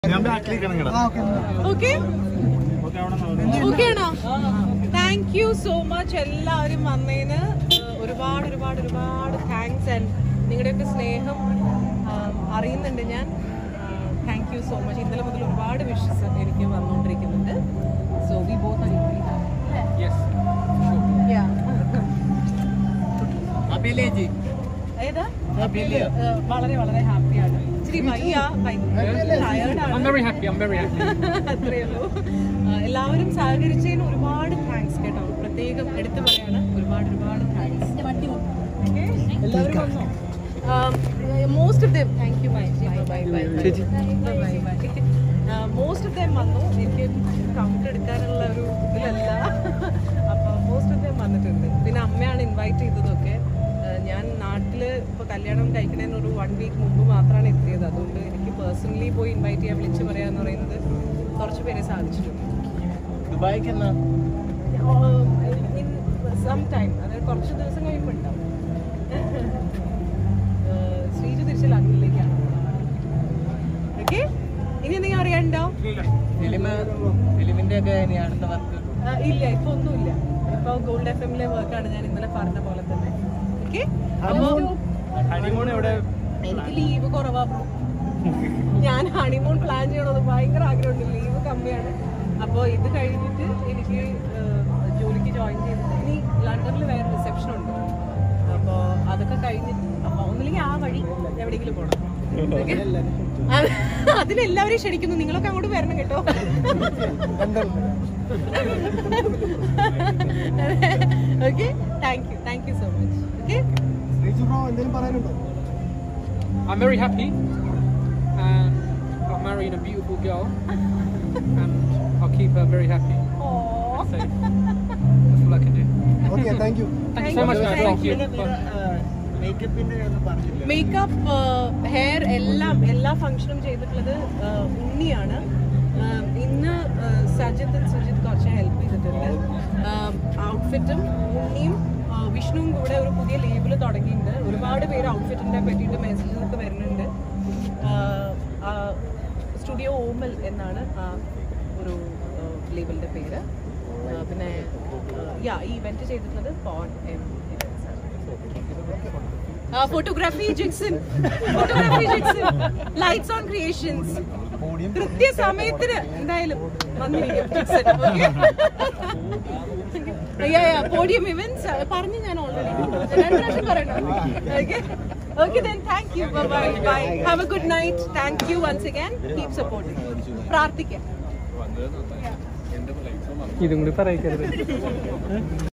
Okay? Okay now. Thank you so much. എല്ലാവരും വന്നതിന് ഒരുപാട് thanks and നിങ്ങളുടെയൊക്കെ സ്നേഹം അറിയുന്നുണ്ട് ഞാൻ. Thank you so much. ഇന്നലെ മുതൽ ഒരുപാട് വിഷസ് എനിക്ക് വന്നുകൊണ്ടിരിക്കുന്നുണ്ട്. So we both are equally happy. Yes. Yeah. Ability. ഏതാ? വളരെ ഹാപ്പിയാണ്. ഇച്ചിരി വയ്യ, ടയർഡാണ്. I'm very happy. അത്രയേ ഉള്ളൂ. എല്ലാവരും സഹകരിച്ചതിന് ഒരുപാട് താങ്ക്സ് കേട്ടോ. പ്രത്യേകം എടുത്തു പറയാണ് ഒരുപാട് താങ്ക്സ്. എല്ലാവരും വന്നോ? Most of them thank you. Bye. Most of them വന്നു. എനിക്ക് കൗണ്ട് എടുക്കാനുള്ള ഒരു ഇതിലല്ല. അപ്പം മോസ്റ്റ് ഓഫ് ദം വന്നിട്ടുണ്ട്. പിന്നെ അമ്മയാണ് ഇൻവൈറ്റ് ചെയ്തതൊക്കെ. ഞാൻ നാട്ടിൽ ഇപ്പോൾ കല്യാണം കഴിക്കുന്നതിന് ഒരു 1 week മുമ്പ് മാത്രമാണ് എത്തിയത്. അതുകൊണ്ട് എനിക്ക് പേഴ്സണലി പോയി ഇൻവൈറ്റ് ചെയ്യാൻ വിളിച്ച് പറയാന്ന് പറയുന്നത് കുറച്ച് പേരെ സാധിച്ചിട്ടുണ്ട്. സം ടൈം, അതായത് കുറച്ച് ദിവസം കഴിയുമ്പോൾ ഉണ്ടാവും. ശ്രീജു തിരിച്ച് ലണ്ടനിലേക്കാണ്. ഓക്കെ, ഇനി എന്തെങ്കിലും അറിയാനുണ്ടോ? ഇല്ല, ഇപ്പൊ ഒന്നുമില്ല. ഇപ്പൊ ഗോൾഡ് FM-ലെ വർക്കാണ് ഞാൻ ഇന്നലെ പറഞ്ഞ പോലെ തന്നെ. ഓക്കെ, എനിക്ക് ലീവ് കുറവാ. ഞാൻ ഹണിമൂൺ പ്ലാൻ ചെയ്യണമെന്ന് ഭയങ്കര ആഗ്രഹമുണ്ട്. ലീവ് കമ്മിയാണ്. അപ്പോൾ ഇത് കഴിഞ്ഞിട്ട് എനിക്ക് ജോലിക്ക് ജോയിൻ ചെയ്തിട്ട് ഇനി ലണ്ടനിൽ വേറെ റിസപ്ഷൻ ഉണ്ട്. അപ്പോൾ അതൊക്കെ കഴിഞ്ഞിട്ട് അപ്പോൾ ഒന്നില്ലെങ്കിൽ ആ വഴി എവിടെയെങ്കിലും പോകണം. അതിനെല്ലാവരെയും ക്ഷണിക്കുന്നു. നിങ്ങളൊക്കെ അങ്ങോട്ട് വരണം കേട്ടോ. Okay, thank you so much. Okay, I'm very happy. I'm marrying a beautiful girl, and I'll keep her very happy. Aww. Safe. That's all I can do. Okay, thank you. Thank you so much. Thank you. Makeup, hair എല്ലാ ഫംഗ്ഷനും ചെയ്തിട്ടുള്ളത് ഉണ്ണിയാണ്. ഇന്ന് സജിത്ത് കുറച്ച് help ചെയ്തിട്ടുണ്ട്. ഔട്ട്ഫിറ്റും ഉണ്ണിയും വിഷ്ണുവും കൂടെ ഒരു പുതിയ ലേബിൾ തുടങ്ങിയിട്ടുണ്ട്. ഒരുപാട് പേര് ഔട്ട്ഫിറ്റിനെ പറ്റിയിട്ട് മെസ്സേജസ് ഒക്കെ വരുന്നുണ്ട്. സ്റ്റുഡിയോ ഓമൽ എന്നാണ് ആ ഒരു ലേബിളിൻ്റെ പേര്. പിന്നെ ഈ ഇവന്റ് ചെയ്തിട്ടുള്ളത് Pon M photography Jixon, lights on creations. കൃത്യസമയത്തിന് എന്തായാലും വന്നിരിക്കും ജിക്സൺ. പോഡിയം ഇവന്റ്സ് പറഞ്ഞു ഞാൻ ഓൾറെഡി 2 പ്രാവശ്യം പറയണം. Okay then, thank you. Bye. Have a good night. Thank you once again. Keep supporting. പ്രാർത്ഥിക്കാം. ഇതും കൂടി പറയിക്കരുത്.